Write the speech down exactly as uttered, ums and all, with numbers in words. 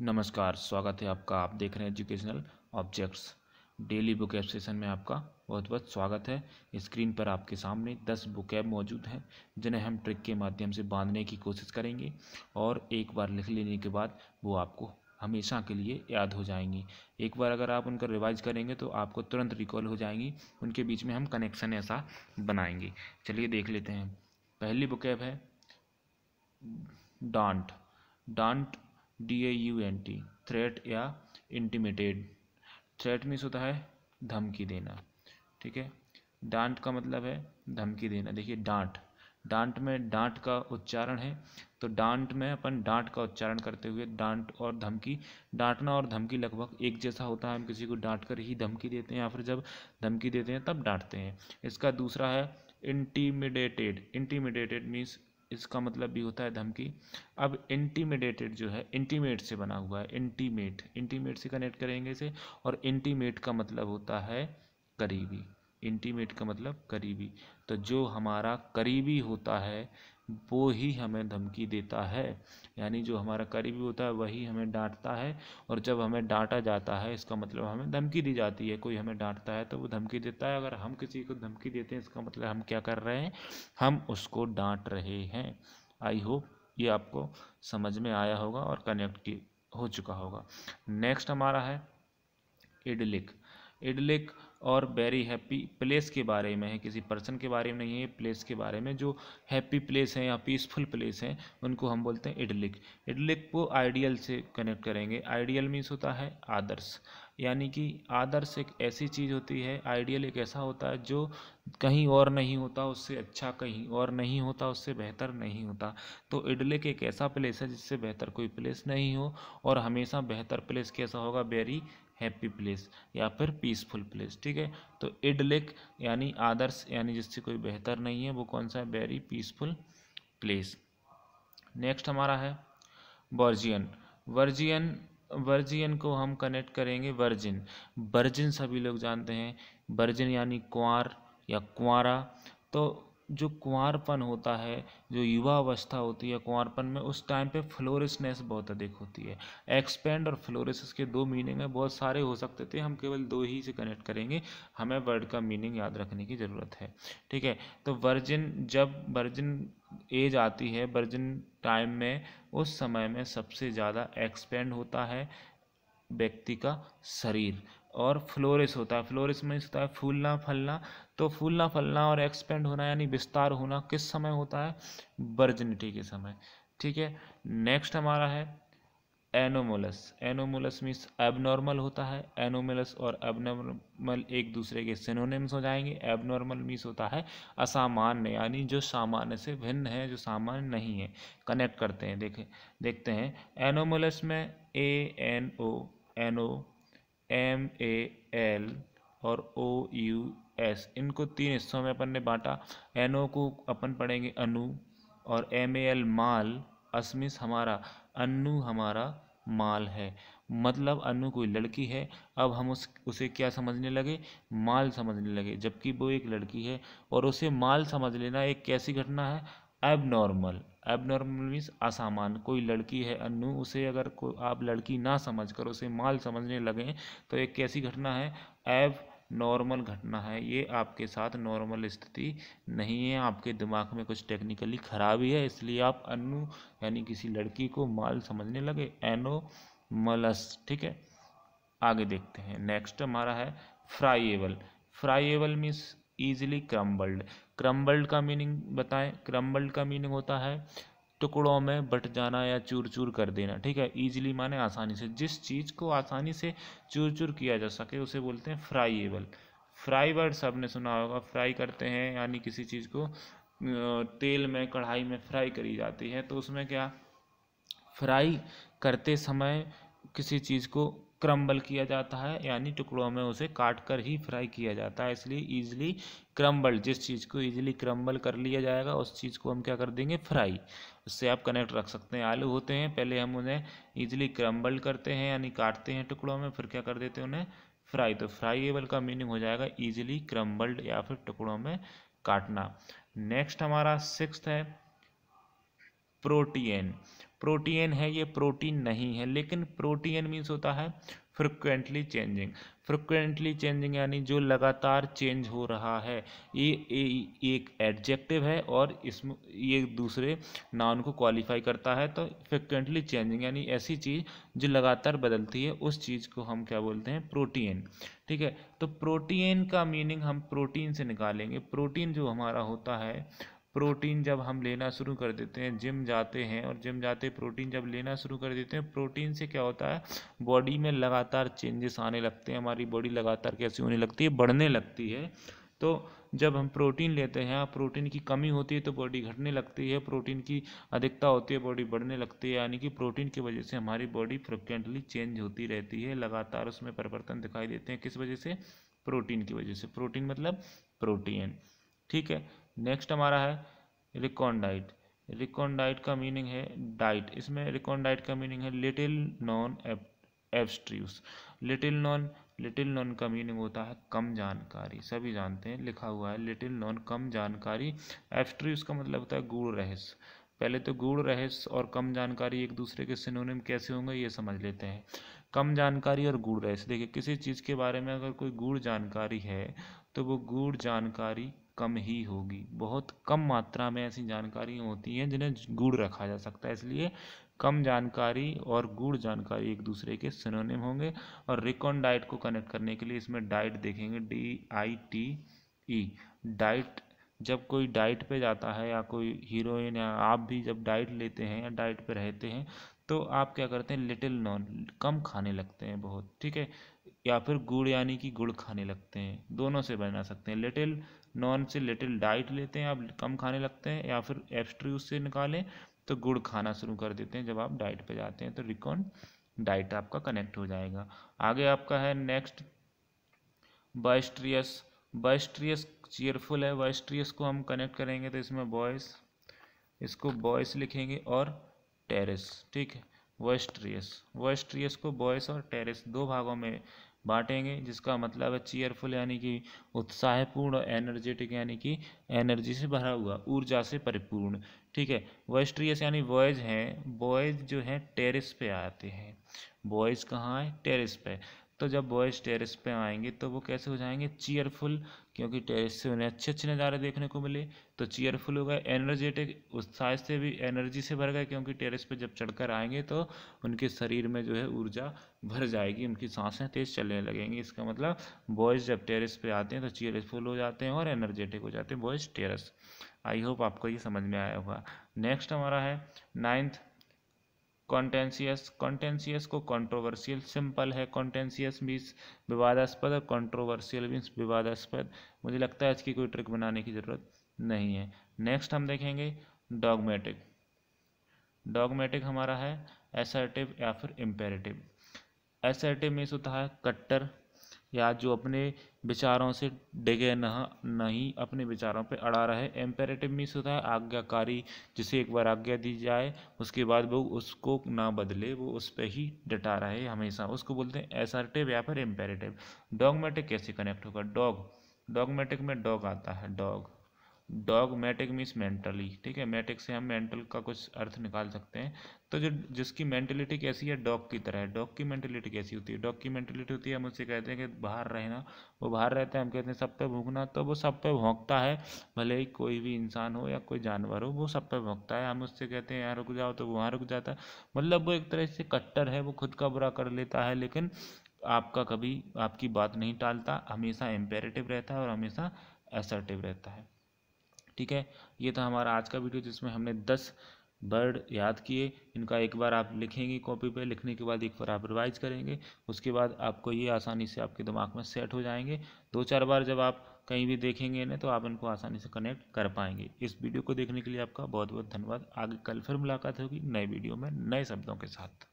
नमस्कार, स्वागत है आपका। आप देख रहे हैं educational objects daily vocab session में आपका बहुत बहुत स्वागत है। स्क्रीन पर आपके सामने दस वोकैब मौजूद हैं जिन्हें हम ट्रिक के माध्यम से बांधने की कोशिश करेंगे और एक बार लिख लेने के बाद वो आपको हमेशा के लिए याद हो जाएंगी। एक बार अगर आप उनका रिवाइज करेंगे तो आपको तुरंत रिकॉल हो जाएंगी। उनके बीच में हम कनेक्शन ऐसा बनाएंगे। चलिए देख लेते हैं। पहली वोकैब है daunt. Daunt D A U N T, threat या इंटिमिडेट। थ्रेट मीन्स होता है धमकी देना, ठीक है। डांट का मतलब है धमकी देना। देखिए डांट, डांट में डांट का उच्चारण है, तो डांट में अपन डांट का उच्चारण करते हुए डांट और धमकी, डांटना और धमकी लगभग एक जैसा होता है। हम किसी को डांट कर ही धमकी देते हैं या फिर जब धमकी देते हैं तब डांटते हैं। इसका दूसरा है इंटिमिडेटेड। इंटिमिडेटेड मीन्स इसका मतलब भी होता है धमकी। अब इंटिमिडेटेड जो है इंटीमेट से बना हुआ है। इंटीमेट, इंटीमेट से कनेक्ट करेंगे इसे, और इंटीमेट का मतलब होता है करीबी। इंटीमेट का मतलब करीबी। तो जो हमारा करीबी होता है वो ही हमें धमकी देता है, यानी जो हमारा करीबी होता है वही हमें डांटता है। और जब हमें डांटा जाता है इसका मतलब हमें धमकी दी जाती है। कोई हमें डांटता है तो वो धमकी देता है। अगर हम किसी को धमकी देते हैं इसका मतलब हम क्या कर रहे हैं, हम उसको डांट रहे हैं। आई होप ये आपको समझ में आया होगा और कनेक्ट हो चुका होगा। नेक्स्ट हमारा है इडलिक। इडलिक और वेरी हैप्पी प्लेस के बारे में है, किसी पर्सन के बारे में नहीं है, प्लेस के बारे में। जो हैप्पी प्लेस है या पीसफुल प्लेस है उनको हम बोलते हैं इडलिक। इडलिक को आइडियल से कनेक्ट करेंगे। आइडियल मीन्स होता है आदर्श, यानी कि आदर्श एक ऐसी चीज़ होती है, आइडियल एक ऐसा होता है जो कहीं और नहीं होता उससे अच्छा, कहीं और नहीं होता उससे बेहतर नहीं होता। तो इडलिक एक ऐसा प्लेस है जिससे बेहतर कोई प्लेस नहीं हो, और हमेशा बेहतर प्लेस कैसा होगा, वेरी हैप्पी प्लेस या फिर पीसफुल प्लेस, ठीक है। तो इडलिक यानी आदर्श, यानी जिससे कोई बेहतर नहीं है, वो कौन सा है, वेरी पीसफुल प्लेस। नेक्स्ट हमारा है वर्जियन। वर्जियन, वर्जियन को हम कनेक्ट करेंगे वर्जिन। वर्जिन सभी लोग जानते हैं, वर्जिन यानी कुंवार या कुंवारा। तो जो कुंवारपन होता है, जो युवा अवस्था होती है कुंवारपन में, उस टाइम पे फ्लोरिशनेस बहुत अधिक होती है। एक्सपेंड और फ्लोरिश के दो मीनिंग है, बहुत सारे हो सकते थे, हम केवल दो ही से कनेक्ट करेंगे। हमें वर्ड का मीनिंग याद रखने की ज़रूरत है, ठीक है। तो वर्जिन, जब वर्जिन एज आती है, वर्जिन टाइम में, उस समय में सबसे ज़्यादा एक्सपेंड होता है व्यक्ति का शरीर, और फ्लोरिश होता है। फ्लोरिश में होता है फूलना फलना। तो फूलना फलना और एक्सपेंड होना यानी विस्तार होना किस समय होता है, वर्जिनिटी के समय, ठीक है। नेक्स्ट हमारा है एनोमलस। एनोमलस मीन्स एबनॉर्मल होता है। एनोमलस और एबनॉर्मल एक दूसरे के सिनोनिम्स हो जाएंगे। एबनॉर्मल मीन्स होता है असामान्य, यानी जो सामान्य से भिन्न है, जो सामान्य नहीं है। कनेक्ट करते हैं, देखें देखते हैं। एनोमलस में A N O, N O, M A L और ओ यू एस, इनको तीन हिस्सों में अपन ने बांटा। एन ओ को अपन पढ़ेंगे अनु, और एम ए एल माल, असमिस हमारा अन्नू हमारा माल है। मतलब अन्नू कोई लड़की है, अब हम उस उसे क्या समझने लगे, माल समझने लगे, जबकि वो एक लड़की है। और उसे माल समझ लेना एक कैसी घटना है, एबनॉर्मल। एबनॉर्मल मीन्स असामान्य। कोई लड़की है अन्नू, उसे अगर को आप लड़की ना समझकर उसे माल समझने लगे तो एक कैसी घटना है, एब नॉर्मल घटना है। ये आपके साथ नॉर्मल स्थिति नहीं है, आपके दिमाग में कुछ टेक्निकली खराबी है, इसलिए आप अन्नू यानी किसी लड़की को माल समझने लगे, एनोमलस, ठीक है। आगे देखते हैं। नेक्स्ट हमारा है friable. Friable means easily crumbled. Crumbled का मीनिंग बताएं। क्रम्बल्ड का मीनिंग होता है टुकड़ों में बट जाना या चूर चूर कर देना, ठीक है। ईजिली माने आसानी से, जिस चीज़ को आसानी से चूर चूर किया जा सके उसे बोलते हैं फ्राइएबल। फ्राई वर्ड सबने सुना होगा, फ्राई करते हैं यानी किसी चीज़ को तेल में, कढ़ाई में फ्राई करी जाती है। तो उसमें क्या, फ्राई करते समय किसी चीज़ को क्रम्बल किया जाता है, यानी टुकड़ों में उसे काट कर ही फ्राई किया जाता है। इसलिए ईजिली क्रम्बल, जिस चीज़ को ईजिली क्रम्बल कर लिया जाएगा उस चीज़ को हम क्या कर देंगे, फ्राई। उससे आप कनेक्ट रख सकते हैं। आलू होते हैं, पहले हम उन्हें ईजिली क्रम्बल करते हैं यानी काटते हैं टुकड़ों में, फिर क्या कर देते हैं उन्हें फ्राई। तो फ्राईएबल का मीनिंग हो जाएगा ईजिली क्रम्बल्ड या फिर टुकड़ों में काटना। नेक्स्ट हमारा सिक्स्थ है प्रोटीन। प्रोटीन है ये प्रोटीन नहीं है, लेकिन प्रोटीन मीन्स होता है फ्रिक्वेंटली चेंजिंग। फ्रिक्वेंटली चेंजिंग यानी जो लगातार चेंज हो रहा है, ये, ये एक एडजेक्टिव है और इसमें ये दूसरे नाउन को क्वालिफाई करता है। तो फ्रिक्वेंटली चेंजिंग यानी ऐसी चीज़ जो लगातार बदलती है, उस चीज़ को हम क्या बोलते हैं? प्रोटीन। ठीक है, तो प्रोटीन का मीनिंग हम प्रोटीन से निकालेंगे। प्रोटीन जो हमारा होता है, प्रोटीन जब हम लेना शुरू कर देते हैं, जिम जाते हैं और जिम जाते प्रोटीन जब लेना शुरू कर देते हैं, प्रोटीन से क्या होता है? बॉडी में लगातार चेंजेस आने लगते हैं। हमारी बॉडी लगातार कैसी होने लगती है? बढ़ने लगती है। तो जब हम प्रोटीन लेते हैं, प्रोटीन की कमी होती है तो बॉडी घटने लगती है, प्रोटीन की अधिकता होती है बॉडी बढ़ने लगती है। यानी कि प्रोटीन की वजह से हमारी बॉडी फ्रिक्वेंटली चेंज होती रहती है, लगातार उसमें परिवर्तन दिखाई देते हैं। किस वजह से? प्रोटीन की वजह से। प्रोटीन मतलब प्रोटीन। ठीक है, नेक्स्ट हमारा है रिकॉन्डाइट। रिकॉन्डाइट का मीनिंग है डाइट। इसमें रिकॉन्डाइट का मीनिंग है little known abstruse. Little known little known का मीनिंग होता है कम जानकारी। सभी जानते हैं, लिखा हुआ है लिटिल नॉन कम जानकारी। एब्स्ट्रूस का मतलब होता है गूढ़ रहस्य। पहले तो गूढ़ रहस्य और कम जानकारी एक दूसरे के सिनोनिम कैसे होंगे ये समझ लेते हैं। कम जानकारी और गूढ़ रहस्य, देखिए किसी चीज़ के बारे में अगर कोई गूढ़ जानकारी है तो वो गूढ़ जानकारी कम ही होगी। बहुत कम मात्रा में ऐसी जानकारी होती हैं जिन्हें गूढ़ रखा जा सकता है, इसलिए कम जानकारी और गूढ़ जानकारी एक दूसरे के सिनोनिम होंगे। और रिकॉन्डाइट को कनेक्ट करने के लिए इसमें डाइट देखेंगे, D I T E. Diet, जब कोई डाइट पे जाता है या कोई हीरोइन या आप भी जब डाइट लेते हैं या डाइट पे रहते हैं तो आप क्या करते हैं? लिटिल नॉन, कम खाने लगते हैं बहुत। ठीक है, या फिर गुड़ यानी कि गुड़ खाने लगते हैं, दोनों से बना सकते हैं। लिटिल नॉन से लिटिल डाइट लेते हैं, आप कम खाने लगते हैं, या फिर एब्स्ट्रूस से निकालें तो गुड़ खाना शुरू कर देते हैं जब आप डाइट पे जाते हैं। तो रिकॉन डाइट आपका कनेक्ट हो जाएगा। आगे आपका है नेक्स्ट बॉइस्ट्रियस। बॉइस्ट्रियस चीयरफुल है। बॉइस्ट्रियस को हम कनेक्ट करेंगे तो इसमें बॉयस, इसको बॉयस लिखेंगे और टेरेस। ठीक है, बॉइस्ट्रियस। बॉइस्ट्रियस को बॉयस और टेरेस दो भागों में बांटेंगे, जिसका मतलब है चीयरफुल यानी कि उत्साहपूर्ण, और एनर्जेटिक यानी कि एनर्जी से भरा हुआ, ऊर्जा से परिपूर्ण। ठीक है, बॉइस्ट्रियस यानी बॉयज़ हैं, बॉयज़ जो हैं टेरेस पे आते हैं। बॉयज़ कहाँ आए? टेरेस पे। तो जब बॉयज़ टेरेस पे आएंगे तो वो कैसे हो जाएंगे? चीयरफुल, क्योंकि टेरेस से उन्हें अच्छे अच्छे नज़ारे देखने को मिले तो चीयरफुल हो गए। एनर्जेटिक, उत्साह से भी एनर्जी से भर गए, क्योंकि टेरेस पे जब चढ़कर आएंगे तो उनके शरीर में जो है ऊर्जा भर जाएगी, उनकी सांसें तेज चलने लगेंगी। इसका मतलब बॉयज़ जब टेरेस पे आते हैं तो चीयरफुल हो जाते हैं और एनर्जेटिक हो जाते हैं, बॉयज़ टेरेस। आई होप आपको ये समझ में आया होगा। नेक्स्ट हमारा है नाइन्थ कॉन्टेंशियस। कॉन्टेंशियस को कंट्रोवर्शियल, सिंपल है। कॉन्टेंशियस मीन्स विवादास्पद और कंट्रोवर्शियल मीन्स विवादास्पद। मुझे लगता है इसकी कोई ट्रिक बनाने की ज़रूरत नहीं है। नेक्स्ट हम देखेंगे डॉगमेटिक। डॉगमेटिक हमारा है असर्टिव या फिर इम्पेरेटिव। असर्टिव मीन्स होता है कट्टर, या जो अपने विचारों से डिगे न नहीं, अपने विचारों पे अड़ा रहे। इम्पेरेटिव मीन्स होता है आज्ञाकारी, जिसे एक बार आज्ञा दी जाए उसके बाद वो उसको ना बदले, वो उस पर ही डटा रहे हमेशा, उसको बोलते हैं असर्टिव या फिर इम्पेरेटिव। डॉगमेटिक कैसे कनेक्ट होगा? डॉग, डॉगमेटिक में डॉग आता है, डॉग। Dogmatic means mentally. ठीक है, मैटिक से हम मेंटल का कुछ अर्थ निकाल सकते हैं। तो जो जिसकी मेंटलिटी कैसी है? डॉग की तरह है। डॉग की मेंटलिटी कैसी होती है? डॉग की मेंटलिटी होती है, हम उससे कहते हैं कि बाहर रहना, वो बाहर रहता है, हम कहते हैं सब पे भौंकना, तो वो सब पे भौंकता है। भले ही कोई भी इंसान हो या कोई जानवर हो, वो सब पे भौंकता है। हम उससे कहते हैं यहाँ रुक जाओ तो वो वहाँ रुक जाता है। मतलब वो एक तरह से कट्टर है, वो खुद का बुरा कर लेता है लेकिन आपका कभी आपकी बात नहीं टालता, हमेशा इम्पेरेटिव रहता है और हमेशा असर्टिव रहता है। ठीक है, ये था हमारा आज का वीडियो जिसमें हमने दस वर्ड याद किए। इनका एक बार आप लिखेंगे कॉपी पे, लिखने के बाद एक बार आप रिवाइज करेंगे, उसके बाद आपको ये आसानी से आपके दिमाग में सेट हो जाएंगे। दो चार बार जब आप कहीं भी देखेंगे इन्हें तो आप इनको आसानी से कनेक्ट कर पाएंगे। इस वीडियो को देखने के लिए आपका बहुत बहुत धन्यवाद। आगे कल फिर मुलाकात होगी नए वीडियो में नए शब्दों के साथ।